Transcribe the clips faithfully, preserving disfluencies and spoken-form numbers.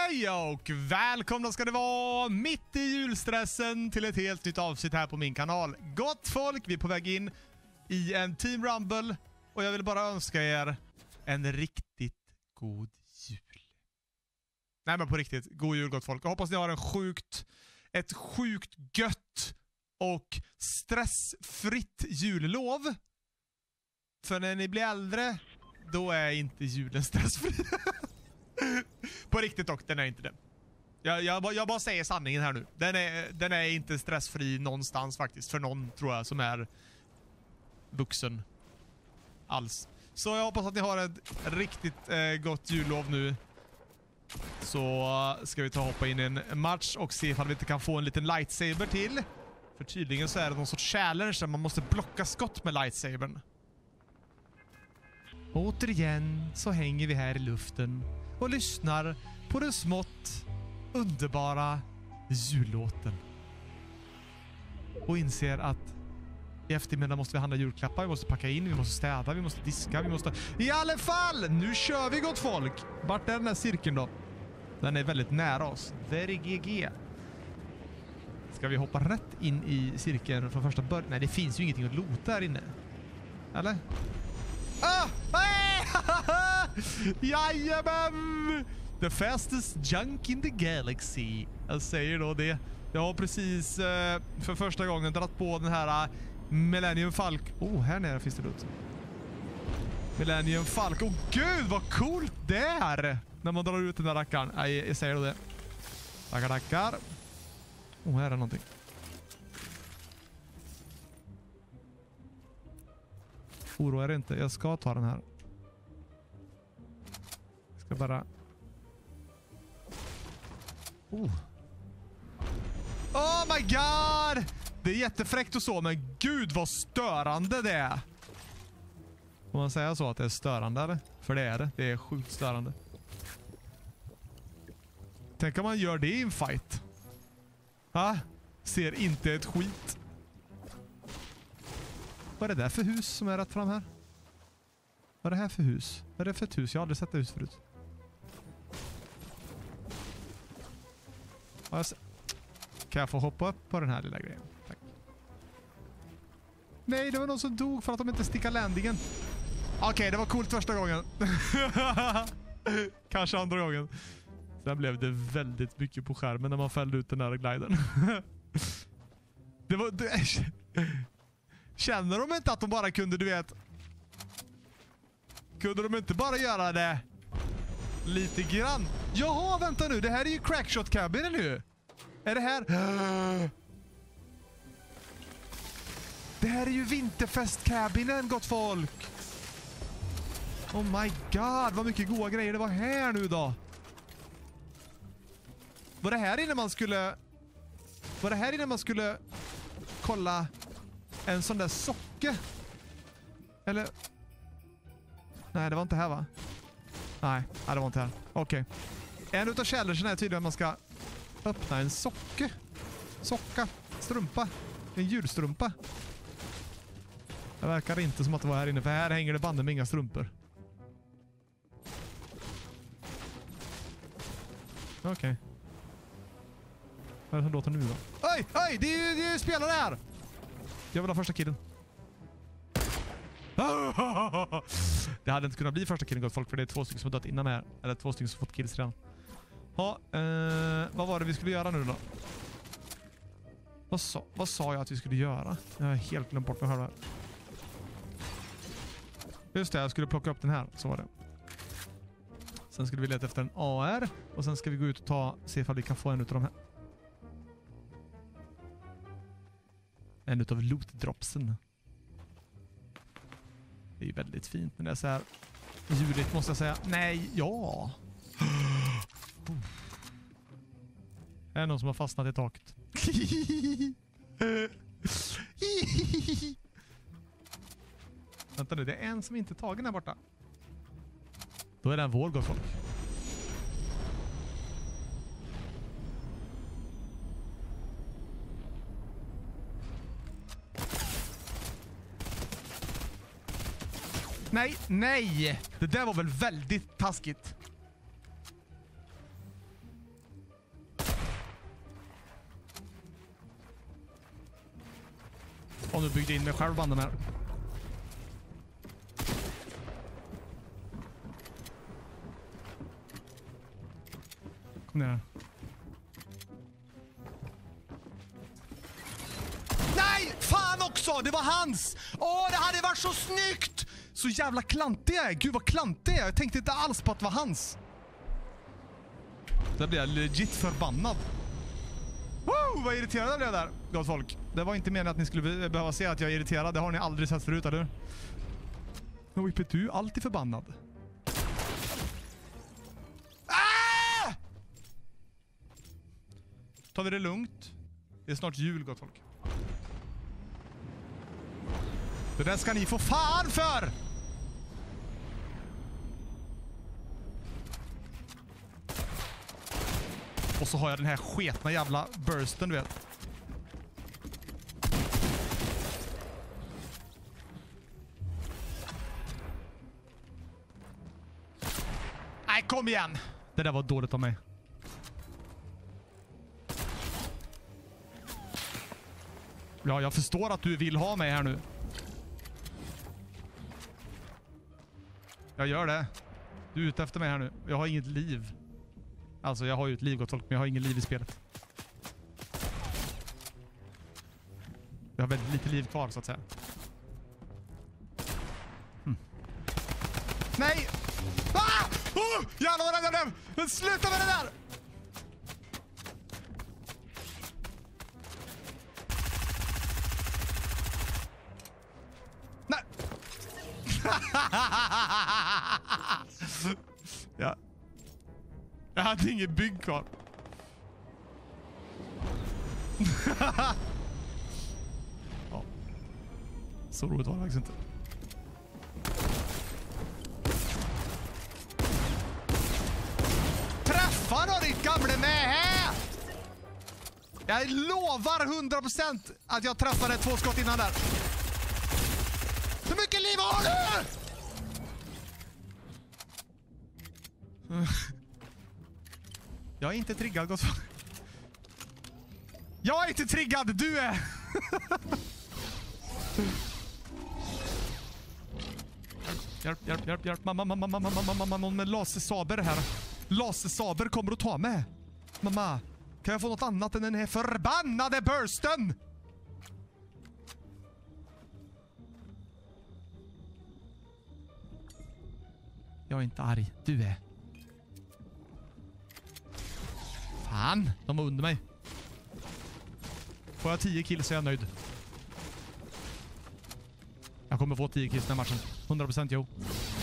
Hej och välkomna ska det vara mitt i julstressen till ett helt nytt avsnitt här på min kanal. Gott folk, vi är på väg in i en Team Rumble och jag vill bara önska er en riktigt god jul. Nej men på riktigt, god jul gott folk. Jag hoppas ni har en sjukt, ett sjukt gött och stressfritt jullov. För när ni blir äldre, då är inte julen stressfri. På riktigt dock, den är inte det. Jag, jag, jag bara säger sanningen här nu. Den är, den är inte stressfri någonstans faktiskt. För någon tror jag som är vuxen. Alls. Så jag hoppas att ni har ett riktigt eh, gott jullov nu. Så ska vi ta och hoppa in i en match och se ifall vi inte kan få en liten lightsaber till. För tydligen så är det någon sorts challenge där man måste blocka skott med lightsabern. Återigen så hänger vi här i luften och lyssnar på den smått underbara jullåten. Och inser att i eftermiddag måste vi handla julklappar, vi måste packa in, vi måste städa, vi måste diska, vi måste... I alla fall! Nu kör vi gott folk! Vart är den här cirkeln då? Den är väldigt nära oss. Very G G. Ska vi hoppa rätt in i cirkeln från första början? Nej, det finns ju ingenting att loota här inne. Eller? Ah! Jajamän! The fastest junk in the galaxy. Jag säger då det. Jag har precis eh, för första gången dratt på den här uh, Millennium Falcon. Oh, här nere finns det loot. Millennium Falcon. Åh oh, gud, vad coolt det är! När man drar ut den där rackaren. Nej, jag säger då det. Tackar, tackar. Oh, här är någonting. Oroa er inte, jag ska ta den här. Jag ska bara... Oh. Oh my god! Det är jättefräckt och så, men gud vad störande det är. Får man säga så att det är störande eller? För det är det, det är sjukt störande. Tänk om man gör det i en fight. Ha? Ser inte ett skit. Vad är det där för hus som är rätt fram här? Vad är det här för hus? Vad är det för ett hus? Jag har aldrig sett det hus förut. Kan jag få hoppa upp på den här lilla grejen? Tack. Nej, det var någon som dog för att de inte stickade landingen. Okej, okay, det var coolt första gången. Kanske andra gången. Sen blev det väldigt mycket på skärmen när man fällde ut den där gliden. Det var... Det, känner de inte att de bara kunde, du vet... Kunde de inte bara göra det lite grann? Jaha, vänta nu. Det här är ju Crackshot Cabin nu. Är det här... Det här är ju Vinterfest Cabinen, gott folk. Oh my god, vad mycket goda grejer det var här nu då. Var det här innan man skulle... Var det här innan man skulle kolla en sån där socke? Eller... Nej, det var inte här va? Nej, nej det var inte här. Okej. Okay. En utav challengerna är tydligen att man ska öppna en socke. Socka. Strumpa. En julstrumpa. Det verkar inte som att det var här inne, för här hänger det banden med inga strumpor. Okej. Okay. Vad är det som låter nu då? Oj, oj, det är ju, det är ju spelare här! Jag vill ha första killen. Det hade inte kunnat bli första killen, gott folk, för det är två stycken som har dött innan här. Eller två stycken som fått kills redan. Ja, eh, vad var det vi skulle göra nu då? Vad sa, vad sa jag att vi skulle göra? Jag har helt glömt bort vad jag hörde här. Just det, jag skulle plocka upp den här. Så var det. Sen skulle vi leta efter en A R. Och sen ska vi gå ut och ta, se ifall vi kan få en utav de här. En utav loot-dropsen. Det är ju väldigt fint när det är så här juligt, måste jag säga. Nej, ja. Det är någon som har fastnat i taket. Vänta nu, det är en som inte är tagen här borta. Då är det en vår, gott folk. Nej, nej! Det där var väl väldigt taskigt. Om du byggde in mig själv banden här. Kom ner. Nej! Fan också! Det var hans! Åh, det hade varit så snyggt! Så jävla klantig jag är. Gud vad klantig jag är. Jag tänkte inte alls på att det var hans. Där blir jag legit förbannad. Wow, vad irriterad jag blev där, gott folk. Det var inte meningen att ni skulle behöva se att jag är irriterad. Det har ni aldrig sett förut, eller? Men Whippet, du är alltid förbannad. Ah! Tar vi det lugnt. Det är snart jul, gott folk. Det där ska ni få fan för! Och så har jag den här sketna jävla bursten, du vet. Nej, kom igen! Det där var dåligt av mig. Ja, jag förstår att du vill ha mig här nu. Jag gör det. Du är ute efter mig här nu. Jag har inget liv. Alltså, jag har ju ett liv, gott folk, men jag har ingen liv i spelet. Jag har väldigt lite liv kvar, så att säga. Hm. Nej! Ah! Oh! Jävlar vad rädd jag blev! Men sluta med det där! Nej! Ja. Jag hade ingen bygg kvar. Ja. Så roligt var det faktiskt inte. Träffa då ditt gamla med! Jag lovar hundra procent att jag träffade två skott innan där. Hur mycket liv har du? Jag är inte triggad, gott folk. Jag är inte triggad, du är. Hjälp, hjälp, hjälp, hjälp. Mamma, mamma, mamma, mamma, mamma, någon med lasersaber här. Lasersaber kommer att ta med. Mamma, kan jag få något annat än den här förbannade bursten? Jag är inte arg, du är. Fan, de var under mig. Får jag tio kills så är jag nöjd. Jag kommer få tio kills den här matchen. hundra procent jo.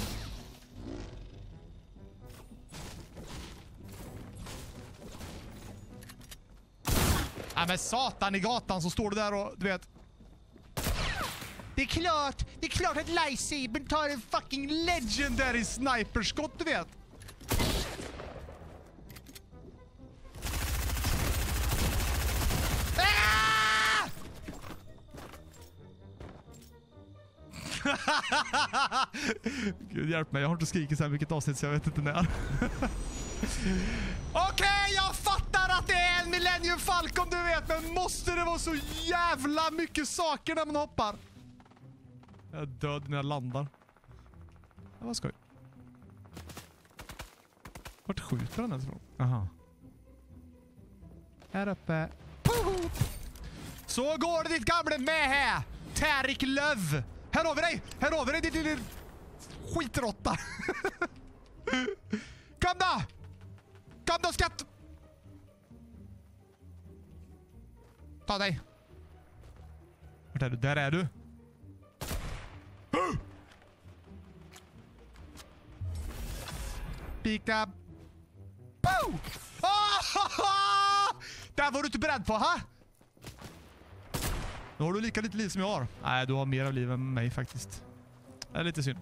Nej men satan i gatan så står du där och du vet. Det är klart, det är klart att lightsabern tar en fucking legendary sniperskott, du vet. Gud hjälp mig, jag har inte skrikit så här mycket avsnitt så jag vet inte när. Okej, okay, jag fattar att det är en Millennium Falcon, du vet, men måste det vara så jävla mycket saker när man hoppar? Jag är död när jag landar. Det var skoj. Vart skjuter den ens ifrån? Aha. Här uppe. Poho! Så går det ditt gamla med här. Tarik Löv. Här har vi dig! Här har vi dig, ditt lilla skitråtta! Kom då! Kom då, skatt! Ta dig! Vart är du? Där är du! Pika! Boom! Oh! Där var du inte beredd på, ha? Nu har du lika lite liv som jag har. Nej, du har mer av liv än mig faktiskt. Det är lite synd.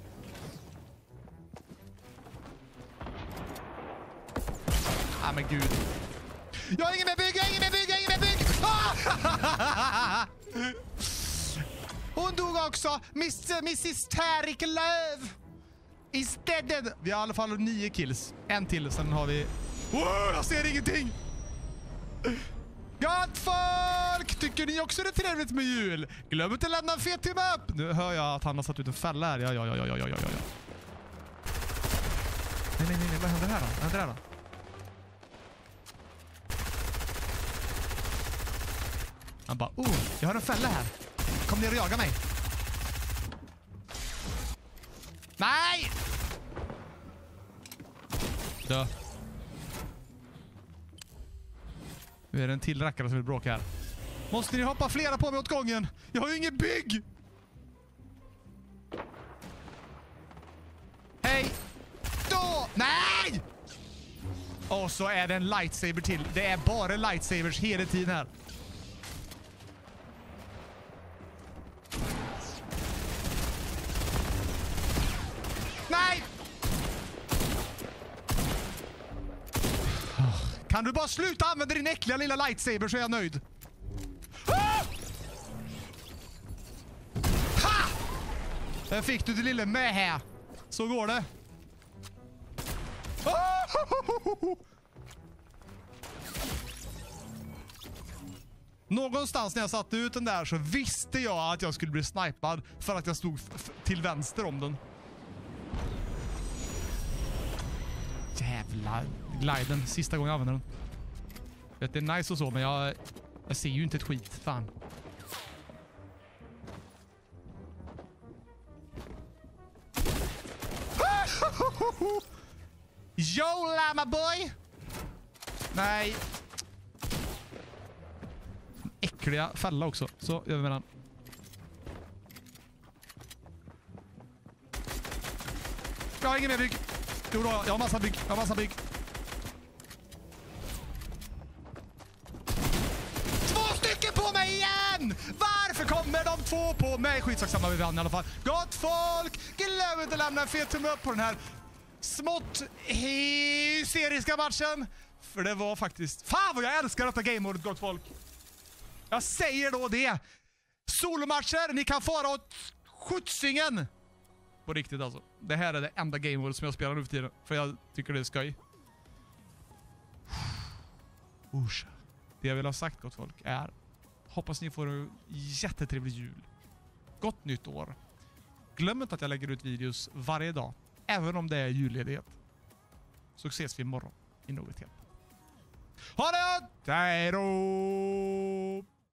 Ah, men gud. Jag har ingen mer bygg, jag har ingen mer bygg, jag har ingen mer bygg! Ah! Hon dog också. Miss, missis Tarik Löv. Istället. Vi har i alla fall nio kills. En till, sen har vi... Oh, jag ser ingenting! Gott folk! Tycker ni också det är trevligt med jul? Glöm inte att lämna en fet timme upp! Nu hör jag att han har satt ut en fälla här. Ja, ja, ja, ja, ja, ja, ja, ja. Nej, nej, nej, nej. Vad händer här då? Vad händer här då? Han bara, oh, jag har en fälla här. Kom ner och jaga mig. Nej! Dö. Nu är det en till rackare som vill bråka här. Måste ni hoppa flera på mig åt gången? Jag har ju ingen bygg! Hej! Då! Nej! Och så är det en lightsaber till. Det är bara lightsabers hela tiden här. Nej! Kan du bara sluta använda din äckliga lilla lightsaber så är jag nöjd. Ah! Ha! Där fick du det lilla med här. Så går det. Ah! Någonstans när jag satte ut den där så visste jag att jag skulle bli snipad för att jag stod till vänster om den. Jävla gliden. Sista gången jag använder den. Vet, det är nice och så, men jag, jag ser ju inte ett skit. Fan. Yo, lama boy! Nej. Äckliga fälla också. Så, gör vi med den. Jag har ingen mer bygg. Jo då, jag har massa bygg. Jag har massa bygg. Två stycken på mig igen! Varför kommer de två på mig? Skitsamma, vi vann i alla fall. Gott folk! Glöm inte att lämna en fet tumme upp på den här smått hysteriska matchen. För det var faktiskt... Fan vad jag älskar detta game-modet, gott folk. Jag säger då det. Solomatcher, ni kan fara åt skjutsingen. På riktigt alltså. Det här är det enda game-modet som jag spelar nu för tiden. För jag tycker det är skoj. Usch. Det jag vill ha sagt, gott folk, är... Hoppas ni får en jättetrevlig jul. Gott nytt år. Glöm inte att jag lägger ut videos varje dag. Även om det är julledighet. Så ses vi imorgon i något helt. Ha det! Hej då!